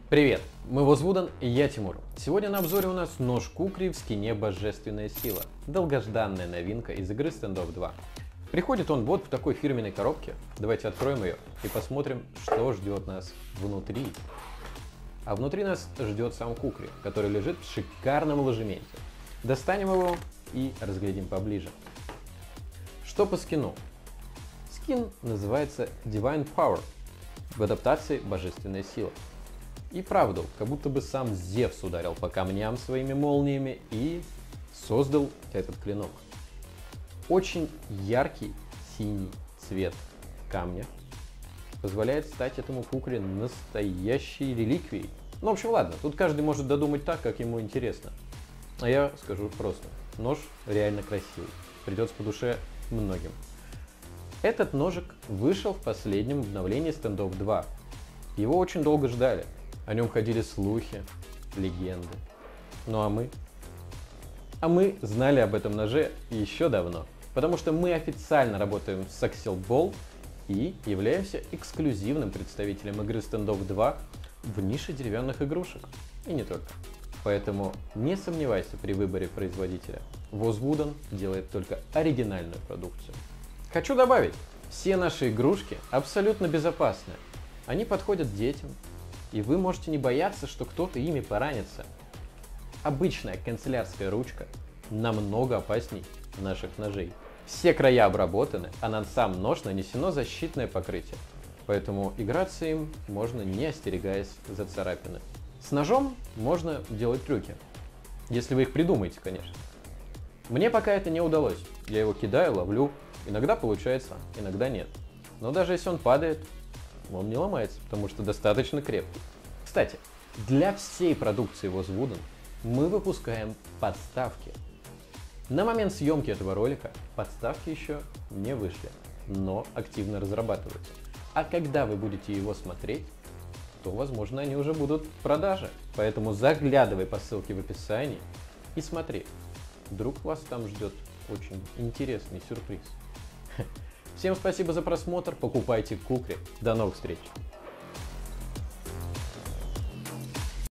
Привет, мы Возвудан и я Тимур. Сегодня на обзоре у нас нож Кукри в скине Божественная Сила. Долгожданная новинка из игры Standoff 2. Приходит он вот в такой фирменной коробке. Давайте откроем ее и посмотрим, что ждет нас внутри. А внутри нас ждет сам Кукри, который лежит в шикарном ложементе. Достанем его и разглядим поближе. Что по скину? Скин называется Divine Power, в адаптации Божественная Сила. И правду, как будто бы сам Зевс ударил по камням своими молниями и создал этот клинок. Очень яркий синий цвет камня позволяет стать этому Кукри настоящей реликвией. Ну, в общем, ладно, тут каждый может додумать так, как ему интересно. А я скажу просто, нож реально красивый, придется по душе многим. Этот ножик вышел в последнем обновлении Standoff 2. Его очень долго ждали. О нем ходили слухи, легенды. Ну а мы? А мы знали об этом ноже еще давно, потому что мы официально работаем с Axial Ball и являемся эксклюзивным представителем игры Standoff 2 в нише деревянных игрушек. И не только. Поэтому не сомневайся при выборе производителя. Возвудан делает только оригинальную продукцию. Хочу добавить, все наши игрушки абсолютно безопасны. Они подходят детям, и вы можете не бояться, что кто-то ими поранится. Обычная канцелярская ручка намного опасней наших ножей. Все края обработаны, а на сам нож нанесено защитное покрытие. Поэтому играться им можно, не остерегаясь за царапины. С ножом можно делать трюки, если вы их придумаете, конечно. Мне пока это не удалось. Я его кидаю, ловлю. Иногда получается, иногда нет. Но даже если он падает, он не ломается, потому что достаточно крепкий. Кстати, для всей продукции Возвудан мы выпускаем подставки. На момент съемки этого ролика подставки еще не вышли, но активно разрабатываются. А когда вы будете его смотреть, то, возможно, они уже будут в продаже. Поэтому заглядывай по ссылке в описании и смотри. Вдруг вас там ждет очень интересный сюрприз. Всем спасибо за просмотр, покупайте Кукри. До новых встреч!